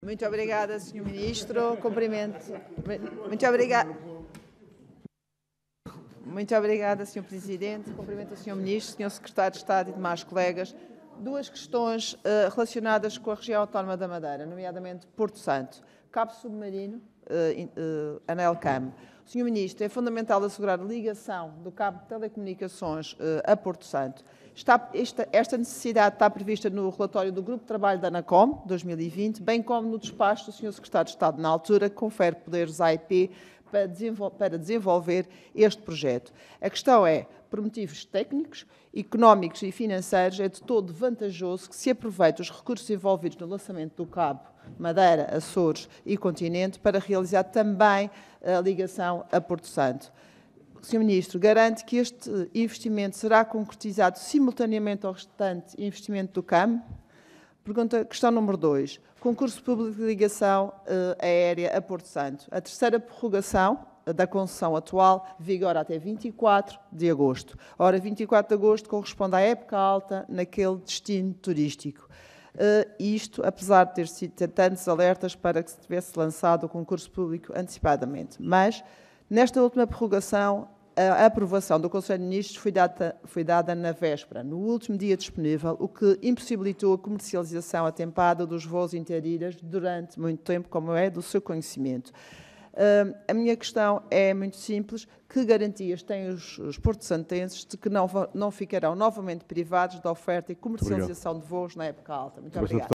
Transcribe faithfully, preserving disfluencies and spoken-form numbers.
Muito obrigada, senhor Ministro. Cumprimento. Muito obrigada. Muito obrigada, senhor Presidente. Cumprimento o senhor Ministro, senhor Secretário de Estado e demais colegas. Duas questões uh, relacionadas com a região autónoma da Madeira, nomeadamente Porto Santo. Cabo Submarino, uh, uh, ANELCAM. senhor Ministro, é fundamental assegurar a ligação do cabo de telecomunicações uh, a Porto Santo. Está, esta, esta necessidade está prevista no relatório do Grupo de Trabalho da ANACOM, dois mil e vinte, bem como no despacho do senhor Secretário de Estado na altura, que confere poderes à A I P para, desenvol para desenvolver este projeto. A questão é, por motivos técnicos, económicos e financeiros, é de todo vantajoso que se aproveite os recursos envolvidos no lançamento do cabo Madeira, Açores e Continente para realizar também a ligação a Porto Santo. senhor Ministro, garante que este investimento será concretizado simultaneamente ao restante investimento do C A M? Pergunta, questão número dois. Concurso público de ligação uh, aérea a Porto Santo. A terceira prorrogação uh, da concessão atual vigora até vinte e quatro de agosto. Ora, vinte e quatro de agosto corresponde à época alta naquele destino turístico. Uh, isto, apesar de ter sido ter tantos alertas para que se tivesse lançado o concurso público antecipadamente. Mas, nesta última prorrogação, a aprovação do Conselho de Ministros foi dada, foi dada na véspera, no último dia disponível, o que impossibilitou a comercialização atempada dos voos interilhas durante muito tempo, como é do seu conhecimento. Uh, a minha questão é muito simples. Que garantias têm os, os porto-santenses de que não, não ficarão novamente privados da oferta e comercialização de voos na época alta? Muito obrigada.